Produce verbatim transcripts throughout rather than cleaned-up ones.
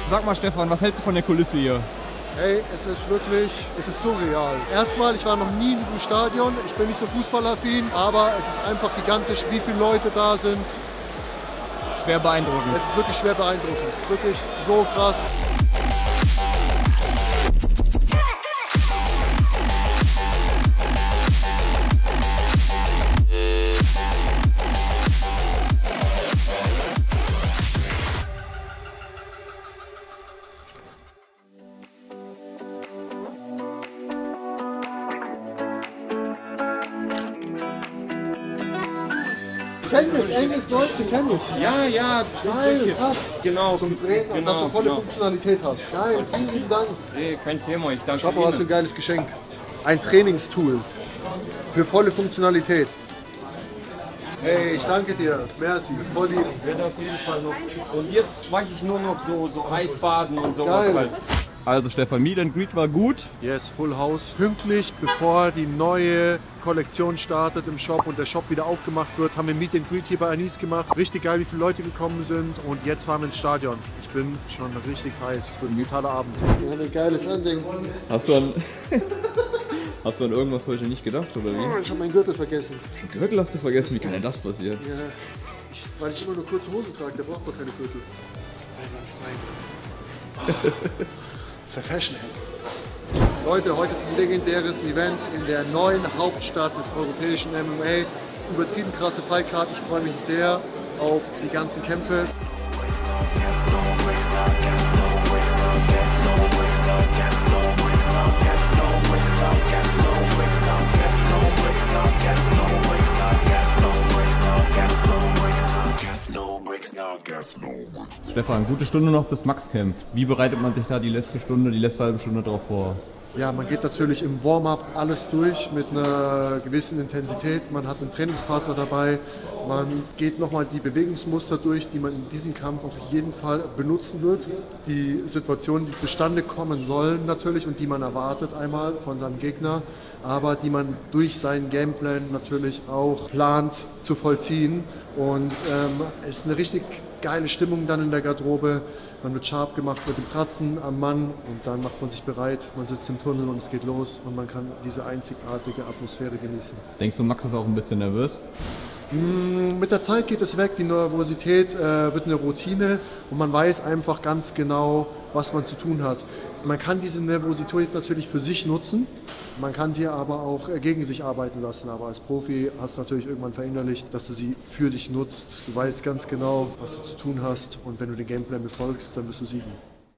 Sag mal Stefan, was hältst du von der Kulisse hier? Hey, es ist wirklich, es ist surreal. Erstmal, ich war noch nie in diesem Stadion, ich bin nicht so fußballaffin, aber es ist einfach gigantisch, wie viele Leute da sind. Schwer beeindruckend. Es ist wirklich schwer beeindruckend, es ist wirklich so krass. Kennt es, Engels neunzehn, kenn ich. Ja, ja. Geil, krass. Genau. Zum Drehen, genau, dass du volle genau. Funktionalität hast. Geil, vielen lieben Dank. Nee, kein Thema, ich danke Schau mal, was für ein geiles Geschenk. Ein Trainingstool für volle Funktionalität. Hey, ich danke dir. Merci, voll lieb. Ich werde auf jeden Fall noch. Und jetzt mache ich nur noch so, so Eisbaden und sowas. Geil. Halt. Also Stefan, Meet and Greet war gut. Yes, Full House. Pünktlich, bevor die neue Kollektion startet im Shop und der Shop wieder aufgemacht wird, haben wir Meet and Greet hier bei Anis gemacht. Richtig geil, wie viele Leute gekommen sind und jetzt fahren wir ins Stadion. Ich bin schon richtig heiß. Es wird ein brutaler Abend. Ja, ein geiles Ending. Hast du an, hast du an irgendwas heute nicht gedacht, oder wie? Oh, ich habe meinen Gürtel vergessen. Den Gürtel hast du vergessen, wie kann denn das passieren? Ja, ich, weil ich immer nur kurze Hosen trage, da braucht man keine Gürtel. Das ist der Fashion. Leute, heute ist ein legendäres Event in der neuen Hauptstadt des europäischen M M A. Übertrieben krasse Fightcard. Ich freue mich sehr auf die ganzen Kämpfe. Stefan, gute Stunde noch bis Max Camp. Wie bereitet man sich da die letzte Stunde, die letzte halbe Stunde drauf vor? Ja, man geht natürlich im Warm-up alles durch mit einer gewissen Intensität. Man hat einen Trainingspartner dabei. Man geht nochmal die Bewegungsmuster durch, die man in diesem Kampf auf jeden Fall benutzen wird. Die Situationen, die zustande kommen sollen natürlich und die man erwartet einmal von seinem Gegner, aber die man durch seinen Gameplan natürlich auch plant zu vollziehen. Und ähm, es ist eine richtig geile Stimmung dann in der Garderobe. Man wird scharf gemacht mit dem Kratzen am Mann und dann macht man sich bereit, man sitzt im Tunnel und es geht los und man kann diese einzigartige Atmosphäre genießen. Denkst du, Max ist auch ein bisschen nervös? Mit der Zeit geht es weg, die Nervosität äh, wird eine Routine und man weiß einfach ganz genau, was man zu tun hat. Man kann diese Nervosität natürlich für sich nutzen, man kann sie aber auch gegen sich arbeiten lassen. Aber als Profi hast du natürlich irgendwann verinnerlicht, dass du sie für dich nutzt. Du weißt ganz genau, was du zu tun hast und wenn du den Gameplan befolgst, dann wirst du siegen.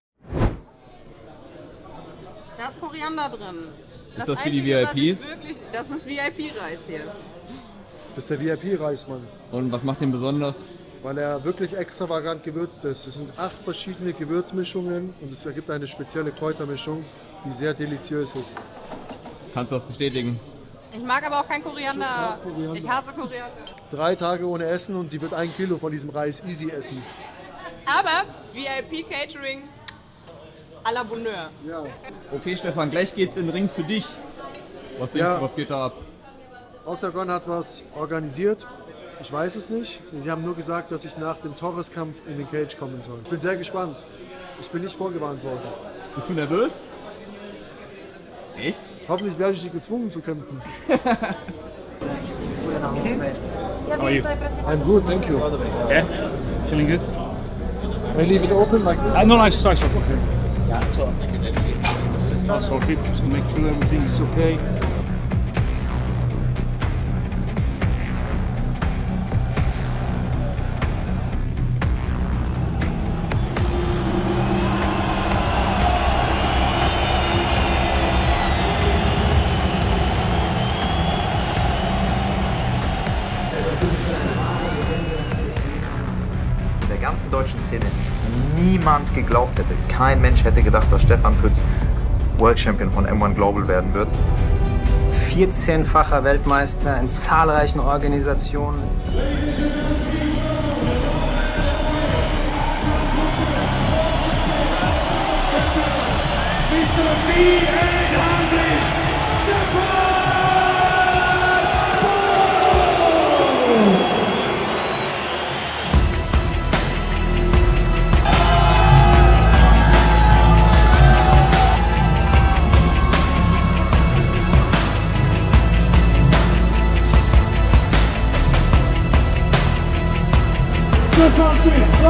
Da ist Koriander drin. Das ist das für die V I Ps? Wirklich, das ist V I P-Reis hier. Das ist der V I P-Reis, Mann. Und was macht den besonders? Weil er wirklich extravagant gewürzt ist. Es sind acht verschiedene Gewürzmischungen und es ergibt eine spezielle Kräutermischung, die sehr deliziös ist. Kannst du das bestätigen? Ich mag aber auch kein Koriander. Koriander. Ich hasse Koriander. Drei Tage ohne Essen und sie wird ein Kilo von diesem Reis easy essen. Aber V I P-Catering à la Bonheur. Ja. Okay Stefan, gleich geht's in den Ring für dich. Was denkst Ja. du, was geht da ab? Octagon hat was organisiert. Ich weiß es nicht. Sie haben nur gesagt, dass ich nach dem Torres-Kampf in den Cage kommen soll. Ich bin sehr gespannt. Ich bin nicht vorgewarnt worden. Bist du nervös? Echt? Hoffentlich werde ich nicht gezwungen zu kämpfen. How are you? I'm good, thank you. Yeah? Feeling good? I leave it open like this? Uh, no, no, it's nice. Okay. Yeah, it's all. It's not sorted, just to make sure everything is okay. Ganzen deutschen Szene niemand geglaubt hätte. Kein Mensch hätte gedacht, dass Stefan Pütz World Champion von M eins Global werden wird. vierzehnfacher Weltmeister in zahlreichen Organisationen.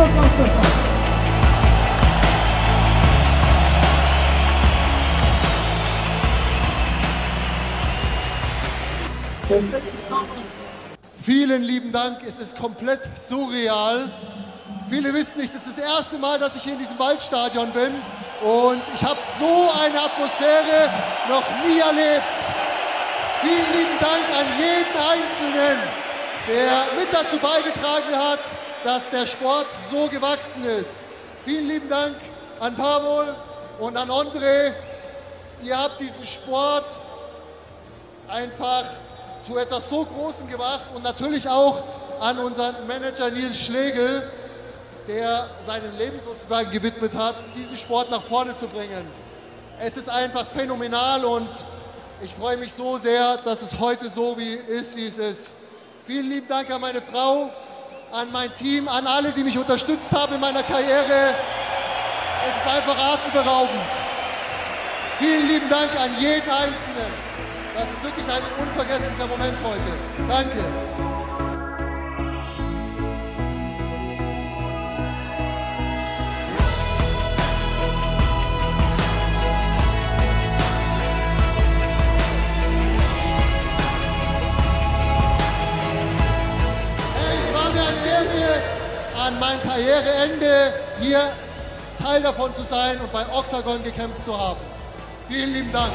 Vielen lieben Dank, es ist komplett surreal. Viele wissen nicht, das ist das erste Mal, dass ich hier in diesem Waldstadion bin und ich habe so eine Atmosphäre noch nie erlebt. Vielen lieben Dank an jeden Einzelnen, der mit dazu beigetragen hat, dass der Sport so gewachsen ist. Vielen lieben Dank an Pavol und an André. Ihr habt diesen Sport einfach zu etwas so Großem gemacht und natürlich auch an unseren Manager Nils Schlegel, der seinem Leben sozusagen gewidmet hat, diesen Sport nach vorne zu bringen. Es ist einfach phänomenal und ich freue mich so sehr, dass es heute so wie ist, wie es ist. Vielen lieben Dank an meine Frau, an mein Team, an alle, die mich unterstützt haben in meiner Karriere. Es ist einfach atemberaubend. Vielen lieben Dank an jeden Einzelnen. Das ist wirklich ein unvergesslicher Moment heute. Danke. Es war mir eine Ehre, an meinem Karriereende hier Teil davon zu sein und bei Octagon gekämpft zu haben. Vielen lieben Dank.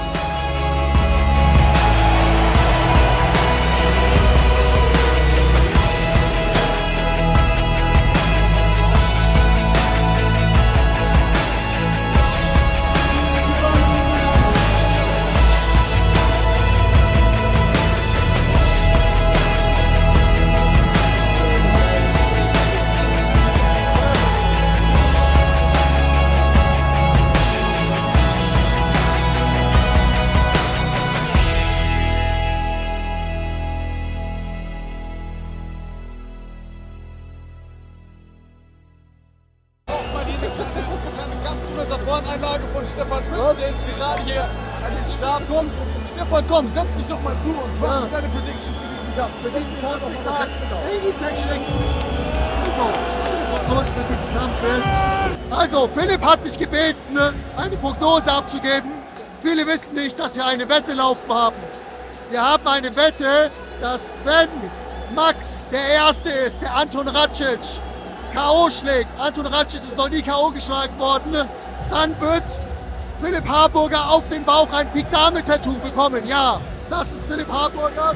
Anlage von Stefan Pütz, der jetzt gerade hier an den Start kommt. Stefan, komm, setz dich doch mal zu uns. Was ja. ist deine Prediction für diesen Kampf? Für diesen Kampf, ich sag, hey, zeig schlecht. Also, Prognose für diesen Kampf ist. Also, Philipp hat mich gebeten, eine Prognose abzugeben. Viele wissen nicht, dass wir eine Wette laufen haben. Wir haben eine Wette, dass wenn Max der Erste ist, der Anton Racic K O schlägt, Anton Racic ist noch nie K O geschlagen worden, dann wird Philipp Harburger auf dem Bauch ein Pik-Dame-Tattoo bekommen. Ja, das ist Philipp Harburger.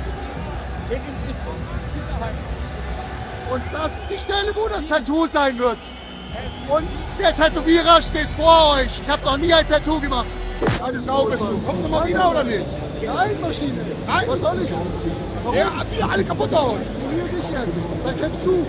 Und das ist die Stelle, wo das Tattoo sein wird. Und der Tätowierer steht vor euch. Ich habe noch nie ein Tattoo gemacht. Eine Sau bist du. Kommt noch mal wieder oder nicht? Die Maschine. Was soll ich? Er hat hier alle kaputt gehauen. Ich trainiere dich jetzt. Dann kämpfst du.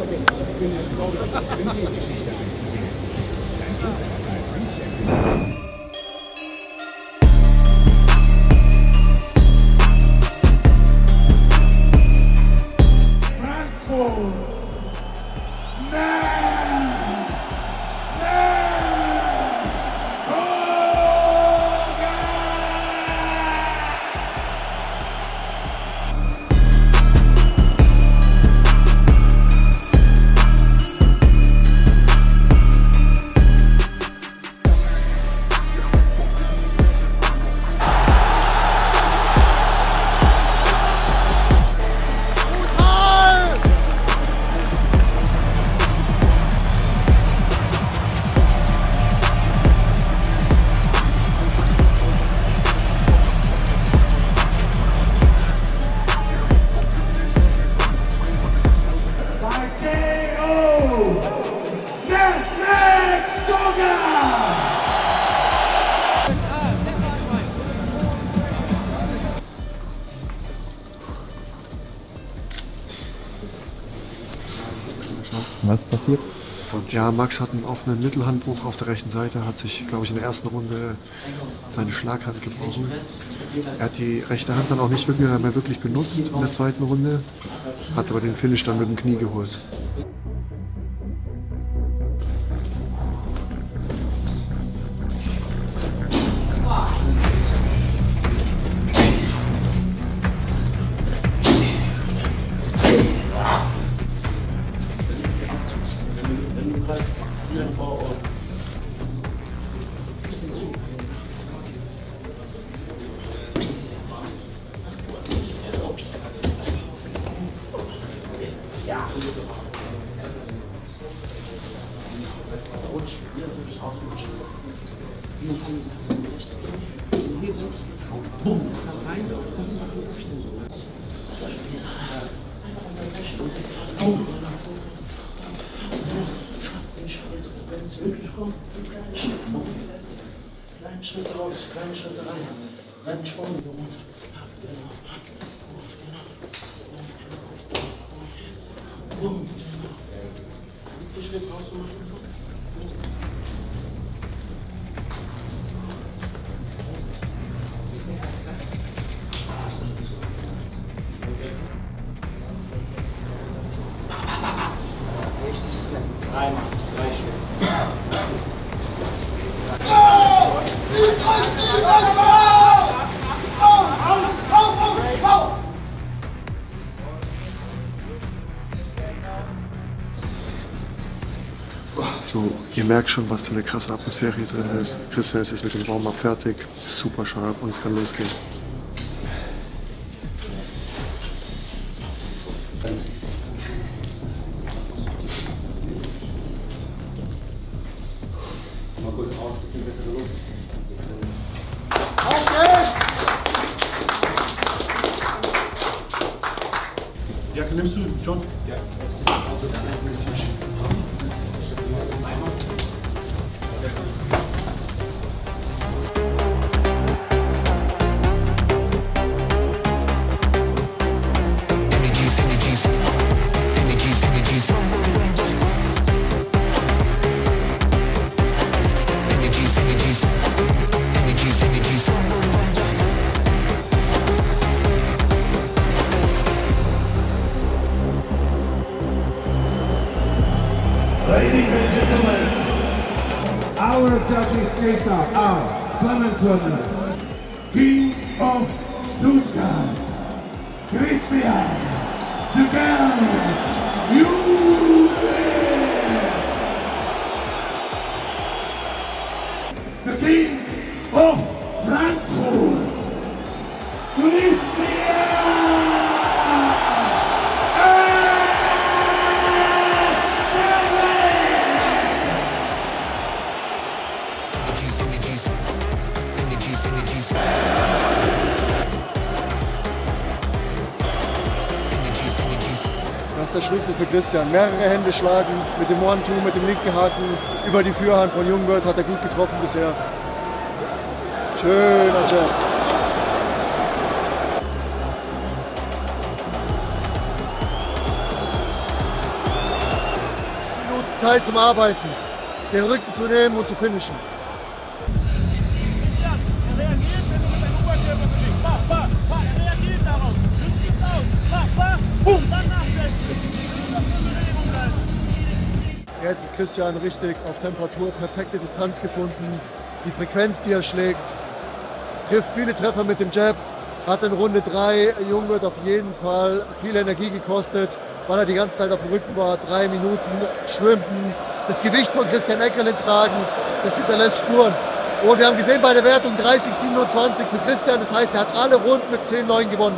Was ist passiert? Ja, Max hat einen offenen Mittelhandbruch auf der rechten Seite, hat sich, glaube ich, in der ersten Runde seine Schlaghand gebrochen. Er hat die rechte Hand dann auch nicht wirklich mehr wirklich benutzt in der zweiten Runde, hat aber den Finish dann mit dem Knie geholt. Kleine Schritte raus, kleine Schritte rein. Bleib nicht vorne. Bumm. Wie Schritt brauchst du machen? Richtig snap. Dreimal, drei Schritte. So, ihr merkt schon, was für eine krasse Atmosphäre hier drin ist. Christian ist jetzt mit dem Warm-up fertig, ist super sharp und es kann losgehen. Mal kurz raus, bisschen bessere Luft. Jacke nimmst du, John? Ja, Ladies and gentlemen, our judging skates are Clemens Wörner, King of Stuttgart, Christian Dugal, you the King of Frankfurt, Christian. Das ist der Schlüssel für Christian. Mehrere Hände schlagen, mit dem One-Two, mit dem linken Haken, über die Führhand von Jungwirth hat er gut getroffen bisher. Schöner Jab. Minuten Zeit zum Arbeiten, den Rücken zu nehmen und zu finishen. Er reagiert, wenn du mit deinem Oberkörper bewegst. Mach, mach, mach, er reagiert darauf. Nimm geht's aus. Mach, mach, boom, dann nachdenken. Jetzt ist Christian richtig auf Temperatur, perfekte Distanz gefunden. Die Frequenz, die er schlägt, trifft viele Treffer mit dem Jab. Hat in Runde drei Jungwirth auf jeden Fall viel Energie gekostet, weil er die ganze Zeit auf dem Rücken war. Drei Minuten schwimmen. Das Gewicht von Christian Eckerlin tragen, das hinterlässt Spuren. Und wir haben gesehen bei der Wertung dreißig siebenundzwanzig für Christian. Das heißt, er hat alle Runden mit zehn neun gewonnen.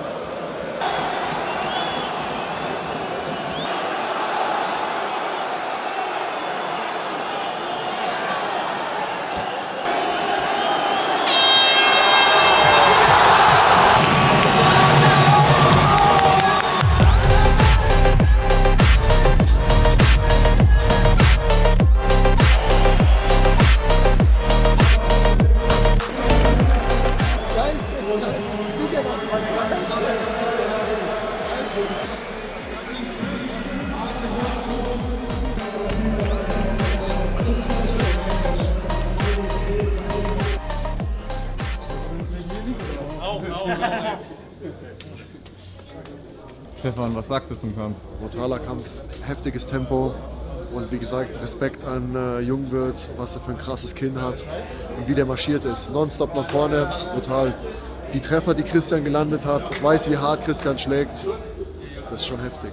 Stefan, was sagst du zum Kampf? Brutaler Kampf, heftiges Tempo und wie gesagt Respekt an äh, Jungwirth, was er für ein krasses Kinn hat und wie der marschiert ist. Nonstop nach vorne, brutal. Die Treffer, die Christian gelandet hat, ich weiß, wie hart Christian schlägt, das ist schon heftig.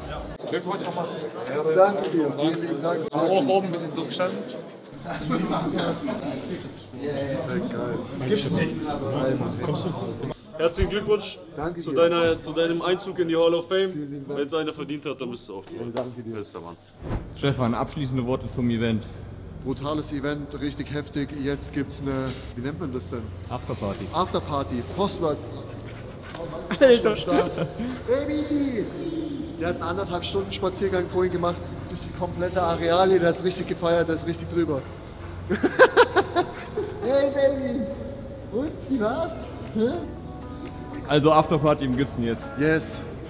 Danke dir, vielen lieben Dank. Auch oben ein bisschen so gestanden. Perfekt, geil. Gibt's noch? Herzlichen Glückwunsch danke zu, dir. deiner, zu deinem Einzug in die Hall of Fame. Wenn es einer verdient hat, dann bist du auch hey, danke dir. bester Mann. Stefan, abschließende Worte zum Event. brutales Event, richtig heftig. Jetzt gibt es eine, wie nennt man das denn? Afterparty. Afterparty, Postwork. Schon Start. Baby! Der hat einen anderthalb Stunden Spaziergang vorhin gemacht durch die komplette Areale, der hat es richtig gefeiert, der ist richtig drüber. Hey Baby! Und, wie war's? Hä? Also Afterparty im Gibson jetzt. Yes,